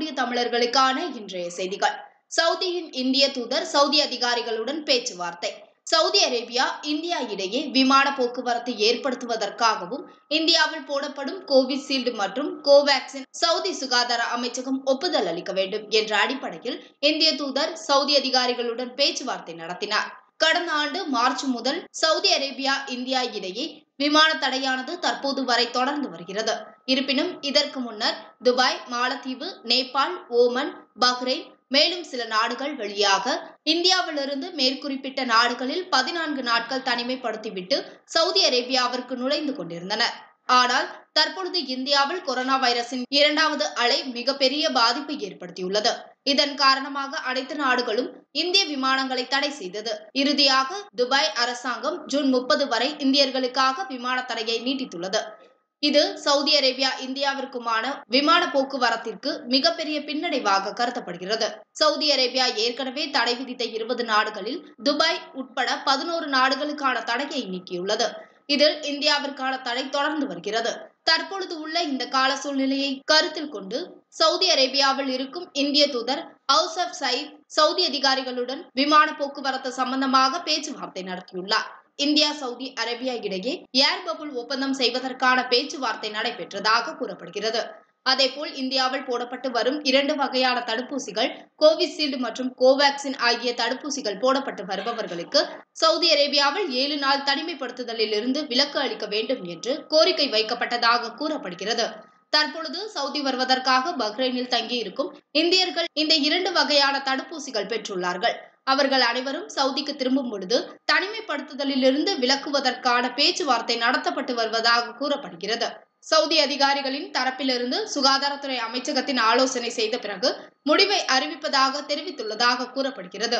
வாழக்கூடிய தமிழர்களுக்கான இன்றைய செய்திகள். சவுதியின் இந்திய தூதர் சவுதி அதிகாரிகளுடன் பேச்சுவார்த்தை. சவுதி அரேபியா இந்தியா இடையே விமான போக்குவரத்து ஏற்படுத்துவதற்காகவும் இந்தியாவில் போடப்படும் கோவிஷீல்டு மற்றும் கோவேக்சின் சவுதி சுகாதார அமைச்சகம் ஒப்புதல் அளிக்க வேண்டும் என்ற அடிப்படையில் இந்திய தூதர் சவுதி அதிகாரிகளுடன் பேச்சுவார்த்தை நடத்தினார். கடந்த ஆண்டு மார்ச் முதல் சவுதி அரேபியா இந்தியா இடையே விமான தடையானது தற்போது வரை தொடர்ந்து வருகிறது. இருப்பினும் இதற்கு முன்னர் துபாய், மாலத்தீவு, நேபாள், ஓமன், பஹ்ரைன் மேலும் சில நாடுகள் வழியாக இந்தியாவிலிருந்து மேற்குறிப்பிட்ட நாடுகளில் 14 நாட்கள் தனிமைப்படுத்திவிட்டு சவுதி அரேபியாவிற்கு நுழைந்து கொண்டிருந்தனர். ஆனால் தற்பொழுது இந்தியாவில் கொரோனா வைரஸின் 2வது அலை மிகப்பெரிய பாதிப்பை ஏற்படுத்தியுள்ளது. இதன் காரணமாக அனைத்து நாடுகளும் இந்திய விமானங்களை தடை செய்தது. இறுதியாக துபாய் அரசாங்கம் ஜூன் 30 வரை இந்தியர்களுக்காக விமான தடையை நீட்டித்துள்ளது. இது சவுதி அரேபியா இந்தியாவிற்குமான விமான போக்குவரத்திற்கு மிகப்பெரிய பின்னடைவாக கருதப்படுகிறது. சவுதி அரேபியா ஏற்கனவே தடை விதித்த 20 நாடுகளில் துபாய் உட்பட 11 நாடுகளுக்கான தடையை நீக்கியுள்ளது. இதில் இந்தியாவிற்கான தடை தொடர்ந்து வருகிறது. தற்பொழுது உள்ள இந்த கால சூழ்நிலையை கருத்தில் கொண்டு சவுதி அரேபியாவில் இருக்கும் இந்திய தூதர் அவுசப் சயீத் சவுதி அதிகாரிகளுடன் விமான போக்குவரத்து சம்பந்தமாக பேச்சுவார்த்தை நடத்தியுள்ளார். இந்தியா சவுதி அரேபியா இடையே ஏர் பபுள் ஒப்பந்தம் செய்வதற்கான பேச்சுவார்த்தை நடைபெற்றதாக கூறப்படுகிறது. அதேபோல் இந்தியாவில் போடப்பட்டு வரும் 2 வகையான தடுப்பூசிகள் கோவிஷீல்டு மற்றும் கோவேக்சின் ஆகிய தடுப்பூசிகள் போடப்பட்டு வருபவர்களுக்கு சவுதி அரேபியாவில் 7 நாள் தனிமைப்படுத்துதலில் இருந்து விலக்கு அளிக்க வேண்டும் என்று கோரிக்கை வைக்கப்பட்டதாக கூறப்படுகிறது. தற்பொழுது சவுதி வருவதற்காக பஹ்ரைனில் தங்கியிருக்கும் இந்தியர்கள் இந்த 2 வகையான தடுப்பூசிகள் பெற்றுள்ளார்கள். அவர்கள் அனைவரும் சவுதிக்கு திரும்பும் பொழுது தனிமைப்படுத்துதலில் இருந்து விலக்குவதற்கான பேச்சுவார்த்தை நடத்தப்பட்டு வருவதாக கூறப்படுகிறது. சவுதி அதிகாரிகளின் தரப்பிலிருந்து சுகாதாரத்துறை அமைச்சகத்தின் ஆலோசனை செய்த பிறகு முடிவை அறிவிப்பதாக தெரிவித்துள்ளதாக கூறப்படுகிறது.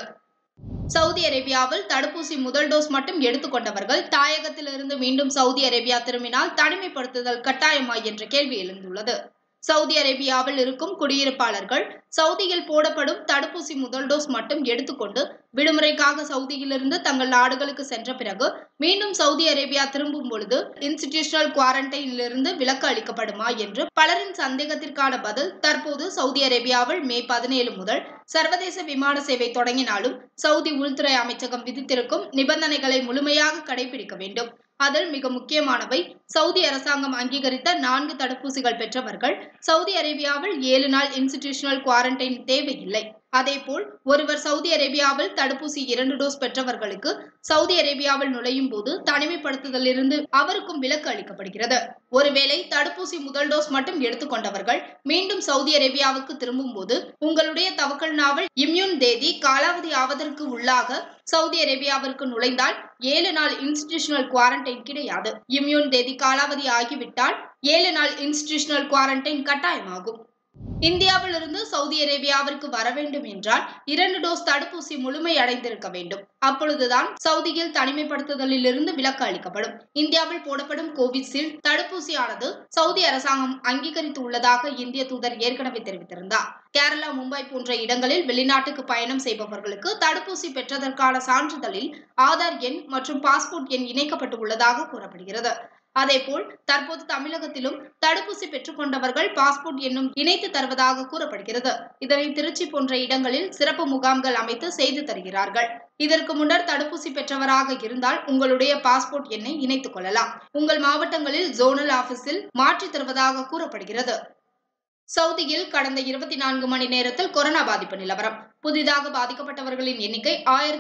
சவுதி அரேபியாவில் தடுப்பூசி முதல் டோஸ் மட்டும் எடுத்துக்கொண்டவர்கள் தாயகத்திலிருந்து மீண்டும் சவுதி அரேபியா திரும்பினால் தனிமைப்படுத்துதல் கட்டாயமா என்ற கேள்வி எழுந்துள்ளது. சவுதி அரேபியாவில் இருக்கும் குடியிருப்பாளர்கள் சவுதியில் போடப்படும் தடுப்பூசி முதல் டோஸ் மட்டும் எடுத்துக்கொண்டு விடுமுறைக்காக சவுதியிலிருந்து தங்கள் நாடுகளுக்கு சென்ற பிறகு மீண்டும் சவுதி அரேபியா திரும்பும் பொழுது இன்ஸ்டிடியூஷனல் குவாரண்டைனிலிருந்து விலக்கு அளிக்கப்படுமா என்று பலரின் சந்தேகத்திற்கான பதில் தற்போது சவுதி அரேபியாவில் மே 17 முதல் சர்வதேச விமான சேவை தொடங்கினாலும் சவுதி உள்துறை அமைச்சகம் விதித்திருக்கும் நிபந்தனைகளை முழுமையாக கடைபிடிக்க வேண்டும். அதில் மிக முக்கியமானவை சவுதி அரசாங்கம் அங்கீகரித்த 4 தடுப்பூசிகள் பெற்றவர்கள் சவுதி அரேபியாவில் 7 நாள் இன்ஸ்டிடியூஷனல் குவாரண்டைன் தேவையில்லை. அதேபோல் ஒருவர் சவுதி அரேபியாவில் தடுப்பூசி 2 டோஸ் பெற்றவர்களுக்கு சவுதி அரேபியாவில் நுழையும் போது தனிமைப்படுத்துதலிருந்து அவருக்கும் விலக்கு அளிக்கப்படுகிறது. ஒருவேளை தடுப்பூசி முதல் டோஸ் மட்டும் எடுத்துக்கொண்டவர்கள் மீண்டும் சவுதி அரேபியாவுக்கு திரும்பும் போது உங்களுடைய தவக்கல் நாவல் இம்யூன் தேதி காலாவதி ஆவதற்கு உள்ளாக சவுதி அரேபியாவிற்கு நுழைந்தால் 7 நாள் இன்ஸ்டிடியூஷனல் குவாரண்டைன் கிடையாது. இம்யூன் தேதி காலாவதி ஆகிவிட்டால் 7 நாள் இன்ஸ்டிடியூஷனல் குவாரண்டைன் கட்டாயமாகும். இந்தியாவிலிருந்து சவுதி அரேபியாவிற்கு வர வேண்டும் என்றால் 2 டோஸ் தடுப்பூசி முழுமை அடைந்திருக்க வேண்டும். அப்பொழுதுதான் சவுதியில் தனிமைப்படுத்துதலில் இருந்து விலக்கு அளிக்கப்படும். இந்தியாவில் போடப்படும் கோவிஷீல்டு தடுப்பூசியானது சவுதி அரசாங்கம் அங்கீகரித்து உள்ளதாக இந்திய தூதர் ஏற்கனவே தெரிவித்திருந்தார். கேரளா, மும்பை போன்ற இடங்களில் வெளிநாட்டுக்கு பயணம் செய்பவர்களுக்கு தடுப்பூசி பெற்றதற்கான சான்றிதழில் ஆதார் எண் மற்றும் பாஸ்போர்ட் எண் இணைக்கப்பட்டு உள்ளதாக கூறப்படுகிறது. அதேபோல் தற்போது தமிழகத்திலும் தடுப்பூசி பெற்றுக் கொண்டவர்கள் பாஸ்போர்ட் எண்ணும் இணைத்து தருவதாக கூறப்படுகிறது. இதனை திருச்சி போன்ற இடங்களில் சிறப்பு முகாம்கள் அமைத்து செய்து தருகிறார்கள். இதற்கு முன்னர் தடுப்பூசி பெற்றவராக இருந்தால் உங்களுடைய பாஸ்போர்ட் எண்ணை இணைத்துக் கொள்ளலாம். உங்கள் மாவட்டங்களில் ஜோனல் ஆபீஸில் மாற்றித் தருவதாக கூறப்படுகிறது. சவுதியில் கடந்த 24 மணி நேரத்தில் கொரோனா பாதிப்பு நிலவரம். புதிதாக பாதிக்கப்பட்டவர்களின் எண்ணிக்கை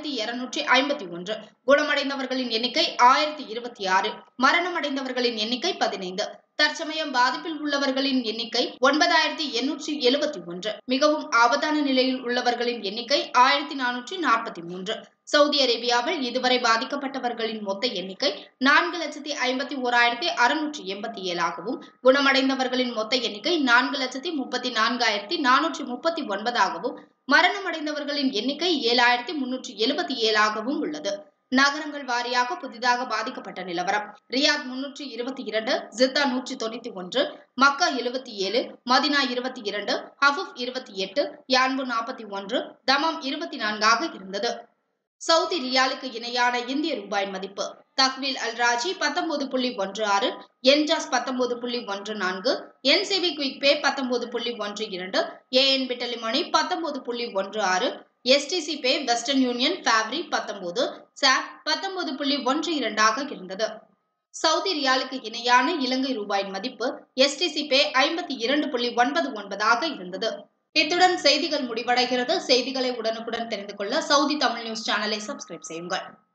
1251, குணமடைந்தவர்களின் எண்ணிக்கை 1026, மரணமடைந்தவர்களின் எண்ணிக்கை 15. தற்சமயம் பாதிப்பில் உள்ளவர்களின் எண்ணிக்கை 9871. மிகவும் ஆபத்தான நிலையில் உள்ளவர்களின் எண்ணிக்கை 1443. சவுதி அரேபியாவில் இதுவரை பாதிக்கப்பட்டவர்களின் மொத்த எண்ணிக்கை 4,51,687 ஆகவும் குணமடைந்தவர்களின் மொத்த எண்ணிக்கை 4,34,439 ஆகவும் மரணமடைந்தவர்களின் எண்ணிக்கை 7,377 ஆகவும் உள்ளது. நகரங்கள் வாரியாக புதிதாக பாதிக்கப்பட்ட நிலவரம். Riyadh 322, Jeddah 191, Mecca 77, Medina 22, Hofuf 28, Yanbu 41, Dammam 24 இருந்தது. சவுதி ரியாலுக்கு இணையான இந்திய ரூபாய் மதிப்பு Tahweel Al Rajhi 19.16, Enjaz 19.14, NCB quick pay 19.12, ANB telemoney 19.16, STC pay, Western Union, Fawri 19, SABB 19.12 இருந்தது. சவுதி ரியாலுக்கு இணையான இலங்கை ரூபாய் மதிப்பு எஸ்டிசி பே 52.99 இருந்தது. இத்துடன் செய்திகள் முடிவடைகிறது. செய்திகளை உடனுக்குடன் தெரிந்து கொள்ள சவுதி தமிழ் நியூஸ் சேனலை சப்ஸ்கிரைப் செய்யுங்கள்.